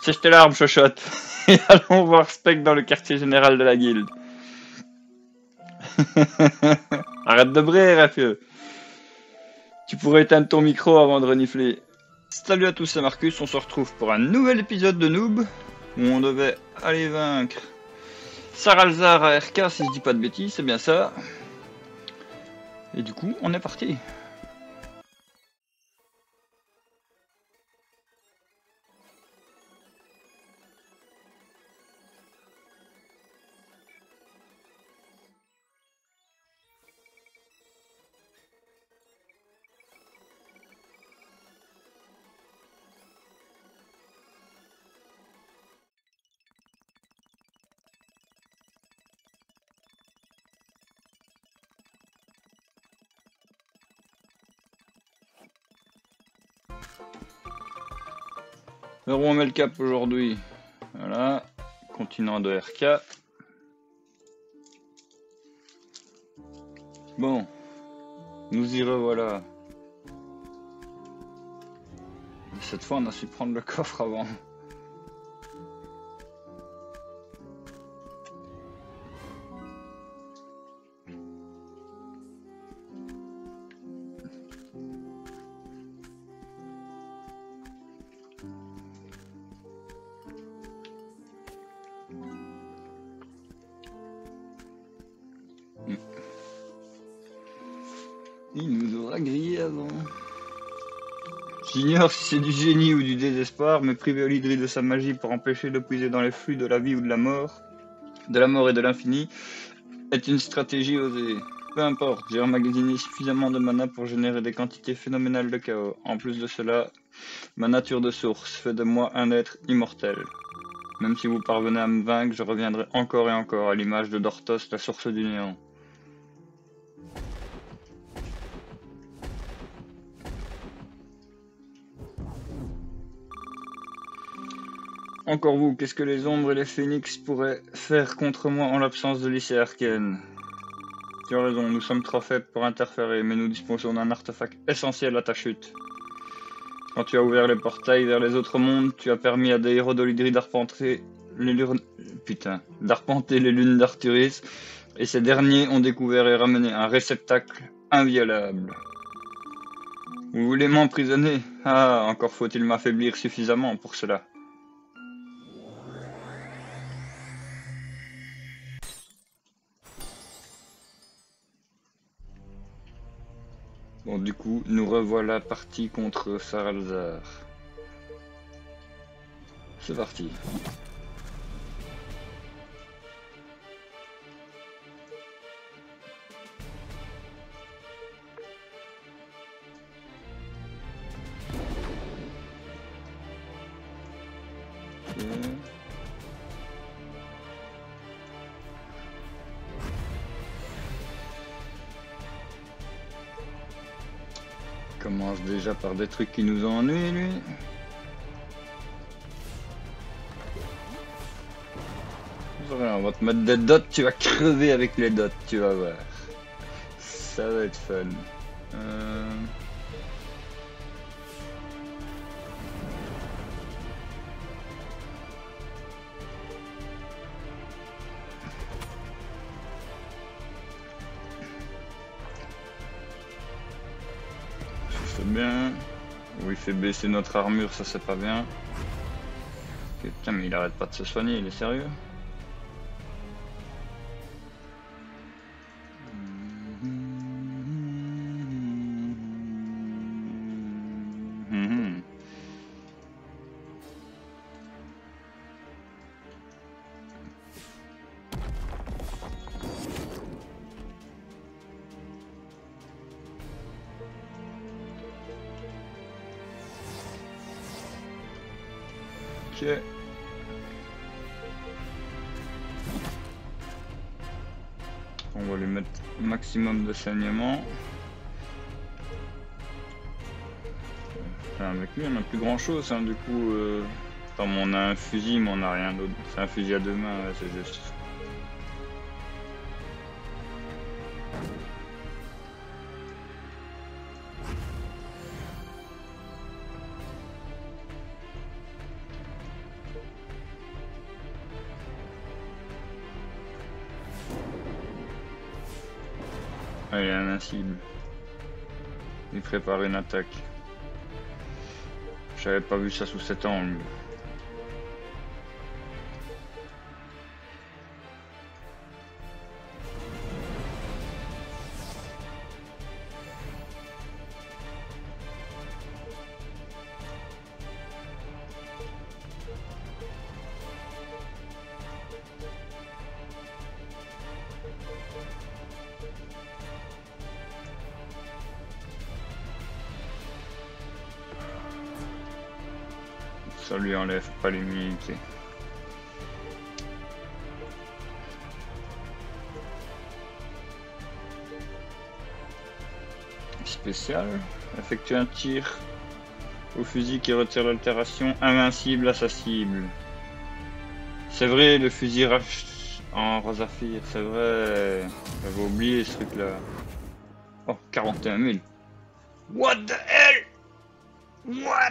Sèche tes larmes, chochotte, et allons voir Spec dans le quartier général de la guilde. Arrête de briller, Rafieux. Tu pourrais éteindre ton micro avant de renifler. Salut à tous, c'est Marcus, on se retrouve pour un nouvel épisode de Noob, où on devait aller vaincre Saralzar à RK, si je dis pas de bêtises, c'est bien ça. Et du coup, on est parti. Alors on met le cap aujourd'hui. Voilà, continent de RK. Bon, nous y revoilà. Cette fois on a su prendre le coffre avant. Il nous aura grillé avant. J'ignore si c'est du génie ou du désespoir, mais priver Olydri de sa magie pour empêcher de puiser dans les flux de la vie ou de la mort et de l'infini, est une stratégie osée. Peu importe, j'ai emmagasiné suffisamment de mana pour générer des quantités phénoménales de chaos. En plus de cela, ma nature de source fait de moi un être immortel. Même si vous parvenez à me vaincre, je reviendrai encore et encore, à l'image de Dortos, la source du néant. Encore vous, qu'est-ce que les ombres et les phénix pourraient faire contre moi en l'absence de lycée arcane? Tu as raison, nous sommes trop faibles pour interférer, mais nous disposons d'un artefact essentiel à ta chute. Quand tu as ouvert les portails vers les autres mondes, tu as permis à des héros d'Olydri d'arpenter les lunes d'Arthuris, et ces derniers ont découvert et ramené un réceptacle inviolable. Vous voulez m'emprisonner? Ah, encore faut-il m'affaiblir suffisamment pour cela. Bon, du coup, nous revoilà partis contre Saralzar. C'est parti. Commence déjà par des trucs qui nous ennuient, lui. On va te mettre des dots, tu vas crever avec les dots, tu vas voir. Ça va être fun. C'est bien. Où il fait baisser notre armure, ça c'est pas bien. Okay, putain, mais il arrête pas de se soigner, il est sérieux? Ok. On va lui mettre maximum de saignement. Enfin, avec lui on n'a plus grand chose, hein, du coup. Enfin, on a un fusil mais on n'a rien d'autre. C'est un fusil à deux mains, ouais, c'est juste. Ah, il est invincible. Il prépare une attaque. J'avais pas vu ça sous cet angle. Ça lui enlève pas l'immunité. Spécial. Effectue un tir au fusil qui retire l'altération. Invincible à sa cible. C'est vrai, le fusil en Rosaphir, c'est vrai. J'avais oublié ce truc là. Oh, 41 000. What the hell? What?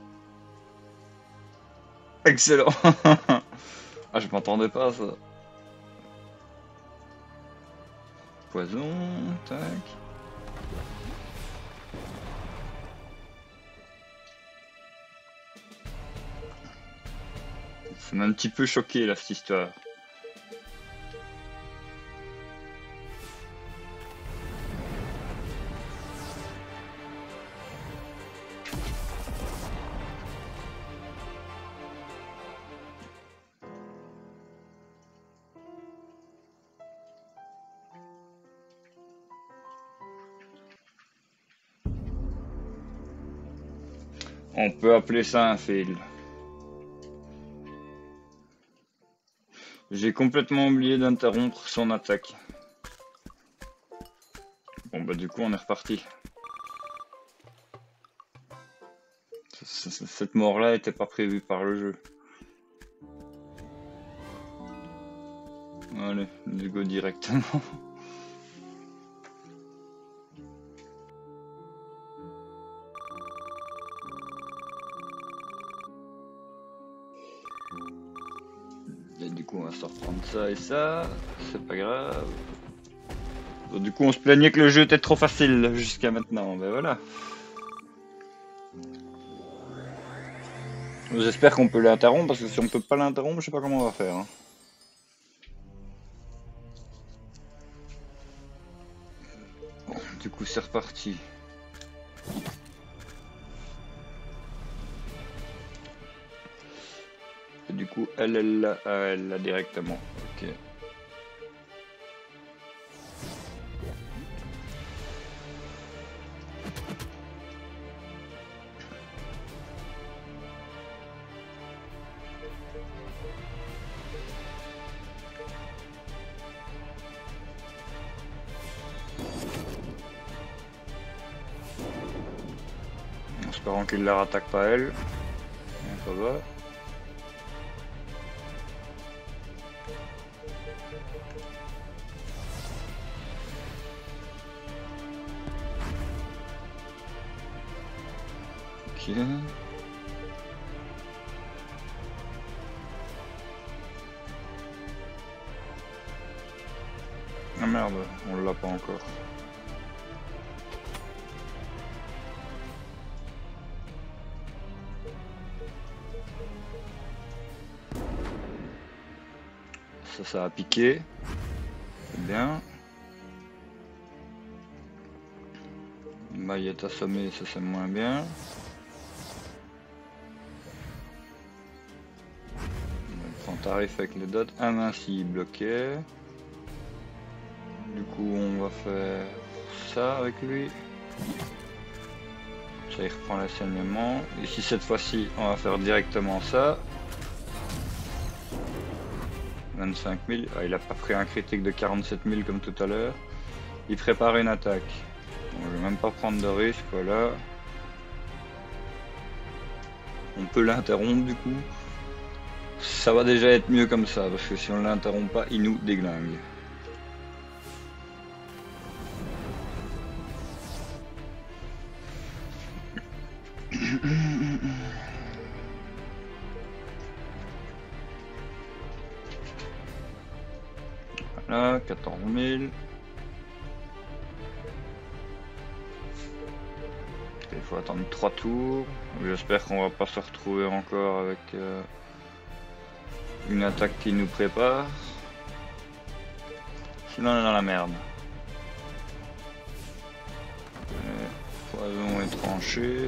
Excellent. Ah, je m'entendais pas à ça. Poison, tac. Ça m'a un petit peu choqué là, cette histoire. On peut appeler ça un fail. J'ai complètement oublié d'interrompre son attaque. Bon bah du coup on est reparti. Cette mort-là était pas prévue par le jeu. Allez, du go directement. Et du coup on va se reprendre ça et ça, c'est pas grave. Donc, du coup on se plaignait que le jeu était trop facile jusqu'à maintenant, ben voilà. J'espère qu'on peut l'interrompre parce que si on peut pas l'interrompre, je sais pas comment on va faire. Hein. Bon, du coup c'est reparti. Et du coup elle l'a directement. Ok. En espérant qu'il ne la rattaque pas elle. Ça va. Ok. Ah merde, on l'a pas encore. Ça a piqué. C'est bien. Maillette assommée, ça c'est moins bien. On prend tarif avec les dots. Invincible, ok. Du coup on va faire ça avec lui. Ça il reprend l'enseignement. Ici cette fois-ci on va faire directement ça. 25 000. Ah, il a pas pris un critique de 47 000 comme tout à l'heure. Il prépare une attaque. Bon, je vais même pas prendre de risque, voilà. On peut l'interrompre du coup. Ça va déjà être mieux comme ça, parce que si on l'interrompt pas, il nous déglingue. Voilà, 14 000. faut attendre 3 tours. J'espère qu'on va pas se retrouver encore avec une attaque qui nous prépare. Sinon on est dans la merde. Poison est tranché.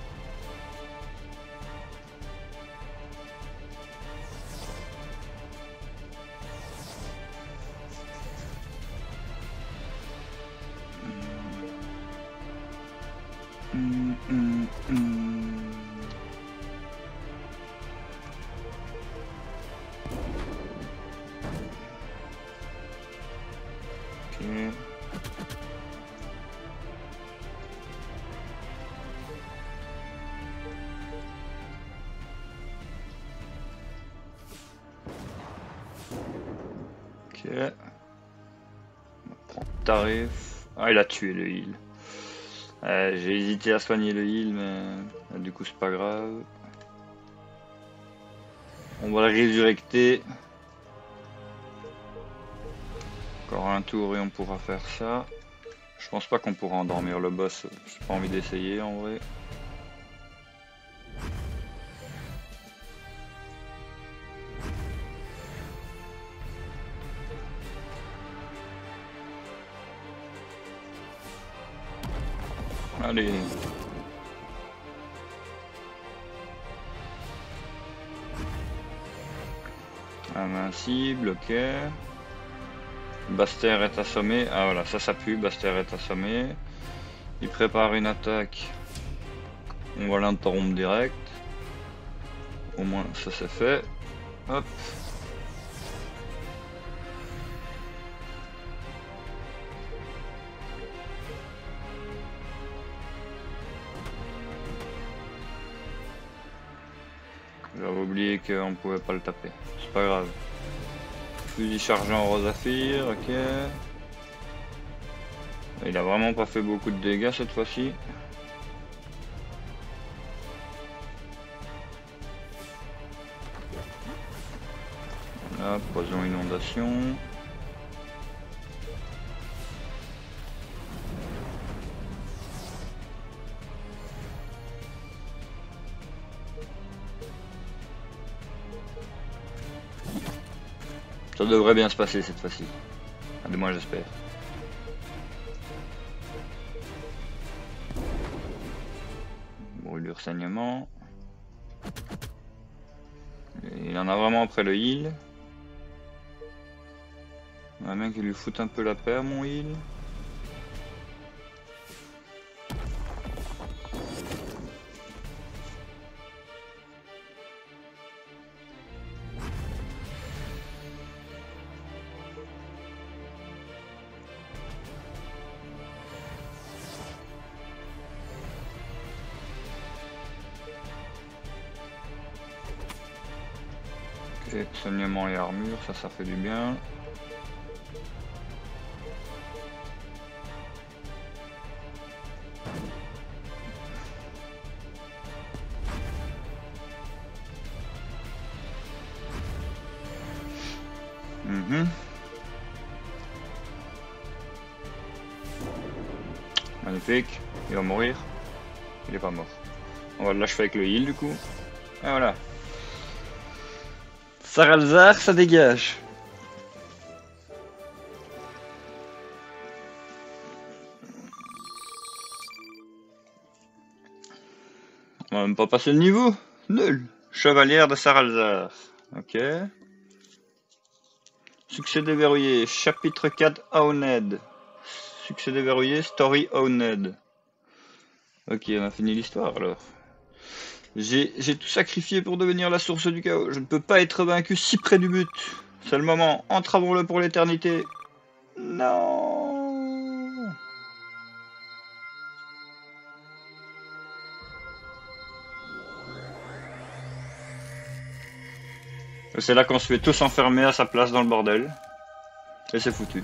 Ok. On va prendre tarif. Ah, il a tué le heal. J'ai hésité à soigner le heal, mais du coup c'est pas grave. On va le résurrecter. Encore un tour et on pourra faire ça. Je pense pas qu'on pourra endormir le boss. J'ai pas envie d'essayer en vrai. Allez. Invincible, ok. Baster est assommé. Ah voilà, ça pue, Baster est assommé. Il prépare une attaque. On va l'interrompre direct. Au moins ça c'est fait. Hop. J'avais oublié qu'on pouvait pas le taper. C'est pas grave. Fusil chargé en Rosaphir, ok. Il a vraiment pas fait beaucoup de dégâts cette fois-ci. Voilà, poison inondation. Ça devrait bien se passer cette fois-ci. Du moins j'espère. Brûlure saignement. Il en a vraiment après le heal. On a bien qu'il lui fout un peu la paix à mon heal. Ok, saignement et armure, ça fait du bien. Magnifique, il va mourir. Il est pas mort. On va l'achever avec le heal du coup. Et voilà. Saralzar, ça dégage. On va même pas passer le niveau. Nul. Chevalière de Saralzar. Ok. Succès déverrouillé. Chapitre 4 Owned. Succès déverrouillé. Story Owned. Ok, on a fini l'histoire alors. J'ai tout sacrifié pour devenir la source du chaos. Je ne peux pas être vaincu si près du but. C'est le moment. Entravons-le pour l'éternité. Non. C'est là qu'on se fait tous enfermer à sa place dans le bordel. Et c'est foutu.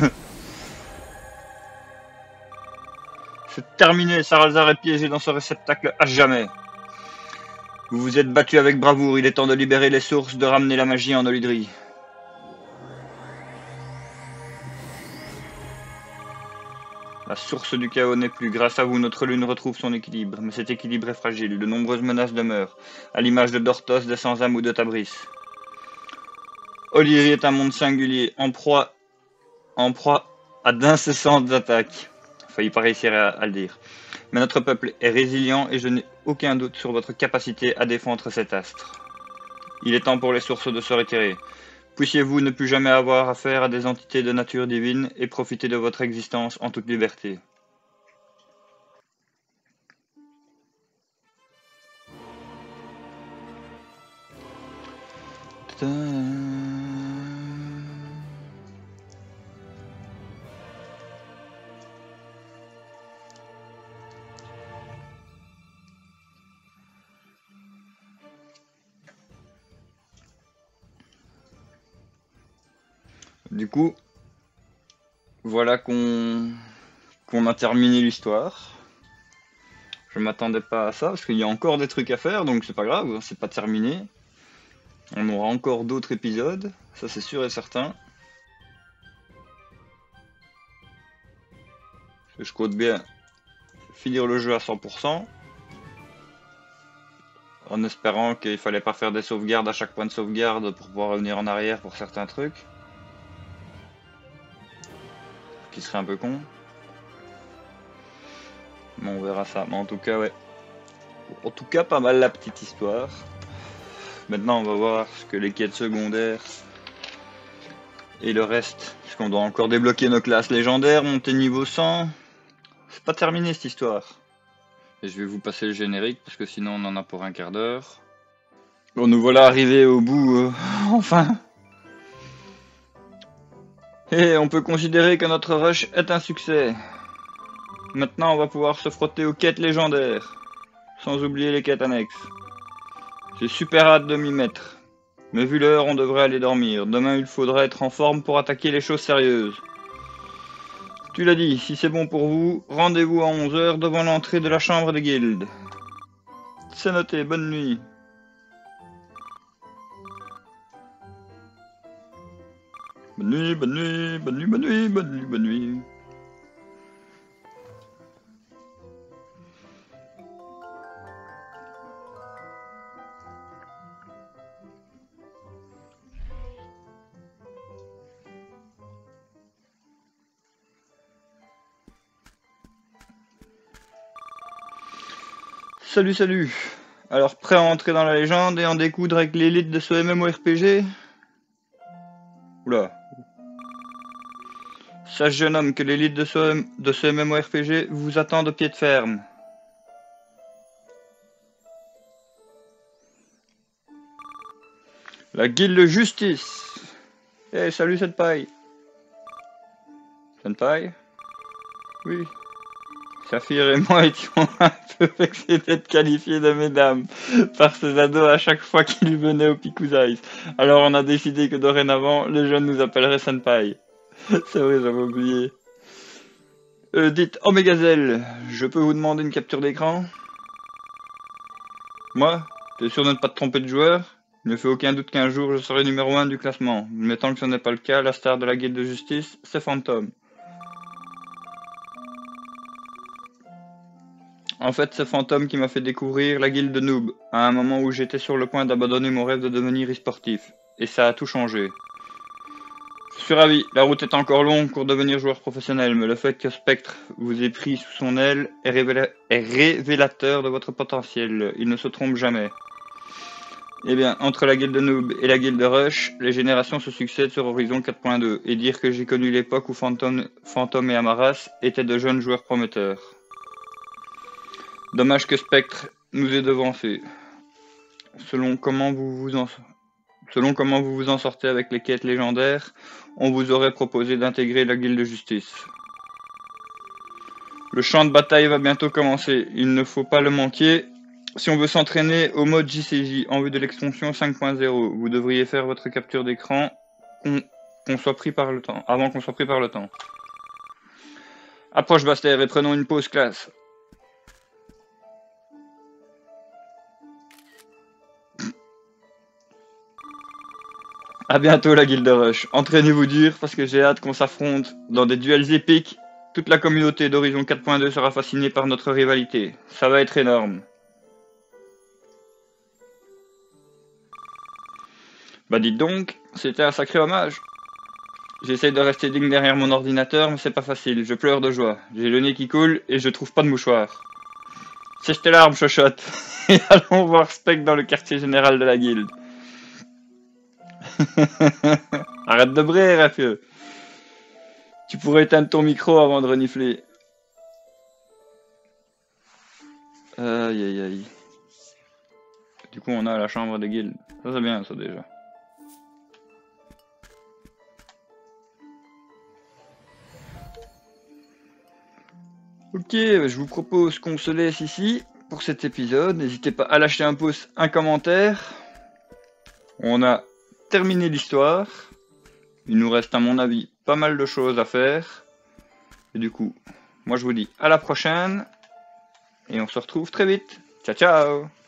C'est terminé. Saralzar est piégé dans ce réceptacle à jamais. Vous vous êtes battu avec bravoure. Il est temps de libérer les sources, de ramener la magie en Olydrie. La source du chaos n'est plus. Grâce à vous, notre lune retrouve son équilibre. Mais cet équilibre est fragile. De nombreuses menaces demeurent, à l'image de Dortos, des Sans-Âme ou de Tabris. Olyrie est un monde singulier, en proie à d'incessantes attaques. Failli pas réussir à le dire. Mais notre peuple est résilient et je n'ai aucun doute sur votre capacité à défendre cet astre. Il est temps pour les sources de se retirer. Puissiez-vous ne plus jamais avoir affaire à des entités de nature divine et profiter de votre existence en toute liberté. Du coup, voilà qu'on a terminé l'histoire. Je m'attendais pas à ça, parce qu'il y a encore des trucs à faire, donc c'est pas grave, c'est pas terminé. On aura encore d'autres épisodes, ça c'est sûr et certain. Je compte bien finir le jeu à 100%, en espérant qu'il fallait pas faire des sauvegardes à chaque point de sauvegarde pour pouvoir revenir en arrière pour certains trucs. Qui serait un peu con. Mais on verra ça. Mais en tout cas, ouais. En tout cas, pas mal la petite histoire. Maintenant, on va voir ce que les quêtes secondaires et le reste. Parce qu'on doit encore débloquer nos classes légendaires, monter niveau 100. C'est pas terminé cette histoire. Et je vais vous passer le générique parce que sinon on en a pour un quart d'heure. Bon, nous voilà arrivés au bout, enfin. Et on peut considérer que notre rush est un succès. Maintenant, on va pouvoir se frotter aux quêtes légendaires. Sans oublier les quêtes annexes. J'ai super hâte de m'y mettre. Mais vu l'heure, on devrait aller dormir. Demain, il faudra être en forme pour attaquer les choses sérieuses. Tu l'as dit, si c'est bon pour vous, rendez-vous à 11 h devant l'entrée de la chambre des guildes. C'est noté, bonne nuit. Bonne nuit, bonne nuit, bonne nuit, bonne nuit, bonne nuit, bonne nuit. Salut, salut. Alors, prêt à entrer dans la légende et en découdre avec l'élite de ce MMORPG? Oula. Sache, jeune homme, que l'élite de ce MMORPG vous attend de pied de ferme. La guilde de justice. Eh, salut Senpai. Senpai? Oui. Saphir et moi étions un peu vexés d'être qualifiés de mesdames par ces ados à chaque fois qu'ils venaient au Piku's. Alors on a décidé que dorénavant, les jeunes nous appelleraient Senpai. C'est vrai, j'avais oublié. Dites, Omegazelle, je peux vous demander une capture d'écran? Moi? T'es sûr de ne pas te tromper de joueur? Il ne fait aucun doute qu'un jour je serai numéro 1 du classement. Mais tant que ce n'est pas le cas, la star de la guilde de justice, c'est Phantom. En fait, c'est Phantom qui m'a fait découvrir la guilde de noob, à un moment où j'étais sur le point d'abandonner mon rêve de devenir e-sportif. Et ça a tout changé. Je suis ravi, la route est encore longue pour devenir joueur professionnel, mais le fait que Spectre vous ait pris sous son aile est révélateur de votre potentiel. Il ne se trompe jamais. Eh bien, entre la guilde de noob et la guilde de rush, les générations se succèdent sur Horizon 4.2, et dire que j'ai connu l'époque où Phantom et Amaras étaient de jeunes joueurs prometteurs. Dommage que Spectre nous ait devancés. Selon comment vous vous en sortez avec les quêtes légendaires, on vous aurait proposé d'intégrer la guilde de justice. Le champ de bataille va bientôt commencer, il ne faut pas le manquer. Si on veut s'entraîner au mode JCJ en vue de l'extension 5.0, vous devriez faire votre capture d'écran qu'on soit pris par le temps, avant qu'on soit pris par le temps. Approche Baster et prenons une pause classe. A bientôt la guilde de rush. Entraînez-vous dur parce que j'ai hâte qu'on s'affronte dans des duels épiques Toute la communauté d'Horizon 4.2 sera fascinée par notre rivalité. Ça va être énorme. Bah dites donc, c'était un sacré hommage. J'essaie de rester digne derrière mon ordinateur, mais c'est pas facile. Je pleure de joie. J'ai le nez qui coule et je trouve pas de mouchoir. Sèche tes larmes, chochotte. Et allons voir Spec dans le quartier général de la guilde. Arrête de briller, Rafieux. Tu pourrais éteindre ton micro avant de renifler. Aïe aïe aïe. Du coup, on a la chambre de guilde. Ça, c'est bien, ça, déjà. Ok, je vous propose qu'on se laisse ici pour cet épisode. N'hésitez pas à lâcher un pouce, un commentaire. On a terminé l'histoire. Il nous reste, à mon avis, pas mal de choses à faire. Et du coup, moi je vous dis à la prochaine. Et on se retrouve très vite. Ciao ciao!